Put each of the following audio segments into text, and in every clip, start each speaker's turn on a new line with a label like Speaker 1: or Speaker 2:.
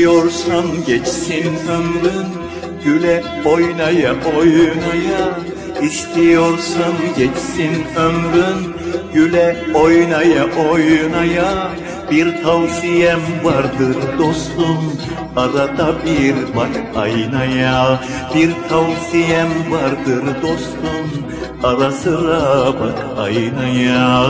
Speaker 1: İstiyorsan geçsin ömrün güle oynaya oynaya. İstiyorsan geçsin ömrün güle oynaya oynaya. Bir tavsiyem vardır dostum, arada bir bak aynaya. Bir tavsiyem vardır dostum, ara sıra bak aynaya.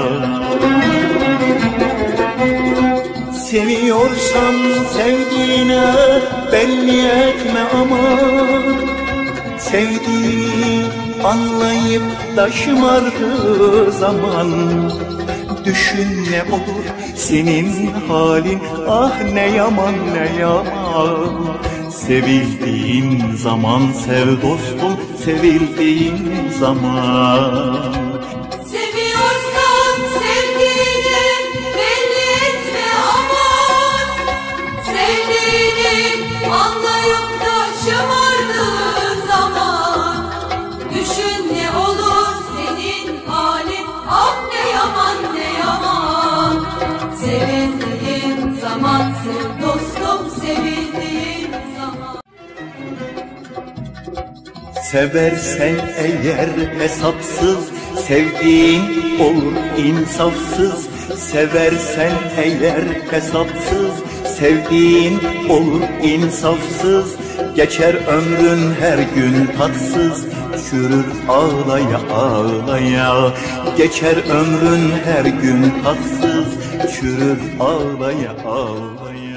Speaker 1: Seviyorsan sevdiğine belli etme aman. Sevdiğini anlayıp da şımardığı zaman düşün ne olur senin halin, ah ne yaman ne yaman. Sevildiğin zaman sev dostum, sevildiğin zaman.
Speaker 2: Seviyorsan sevdiğini belli etme aman. Sevdiğini anlayıp da şımardığı zaman düşün ne olur senin halin, ah ne yaman ne yaman. Sevildiğin zaman sev dostum, sevildiğin zaman.
Speaker 1: Seversen eğer hesapsız, sevdiğin olur insafsız. Seversen eğer hesapsız, sevdiğin olur insafsız. Geçer ömrün her gün tatsız, çürür ağlaya ağlaya. Geçer ömrün her gün tatsız, çürür ağlaya ağlaya.